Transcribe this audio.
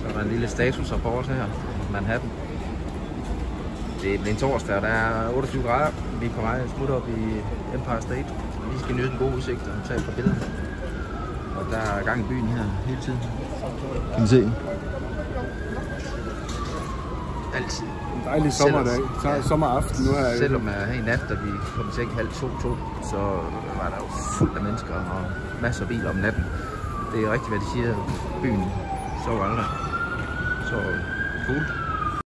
Så er der en lille statusrapport her. Manhattan. Det er en torsdag, og der er 28 grader. Vi er på vej smut op i Empire State. Vi skal nyde den gode udsigt og tage et par billeder. Og der er gang i byen her hele tiden. Kan I se? Altid. En dejlig sommerdag. Sommeraften nu her. Selvom her i nat, da vi kom til 1:30, så var der jo fuldt af mennesker og masser af biler om natten. Det er rigtigt, hvad de siger. Byen sover aldrig. Så cool.